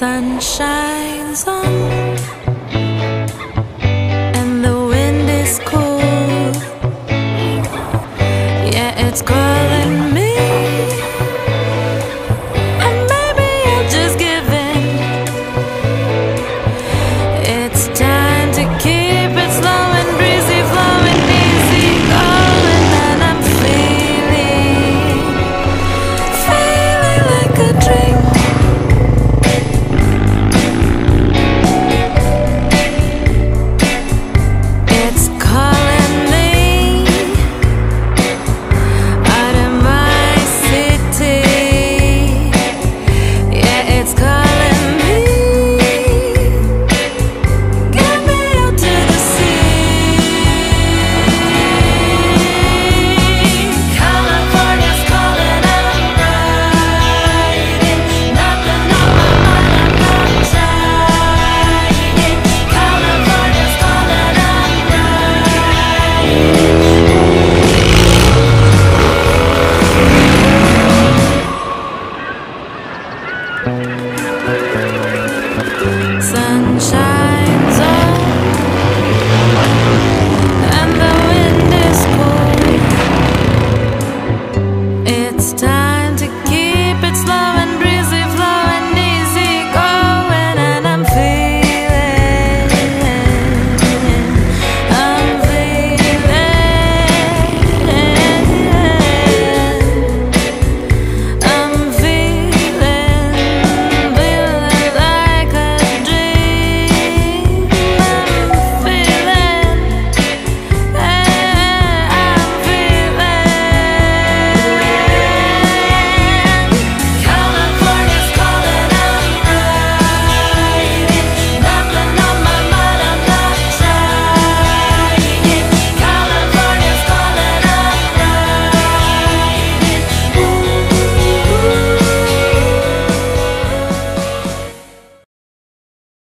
sun shines on, and the wind is cool. Yeah, it's calling me, and maybe I'll just give in. It's time to keep it slow and breezy, flowing easy, going, and I'm feeling like a drink. It's calling me out of my city. Yeah, it's calling me. Get me out to the sea. California's calling, I'm riding. Nothing on my mind, I'm not trying. California's calling, I'm riding. Sun shines on, and the wind is cool. It's time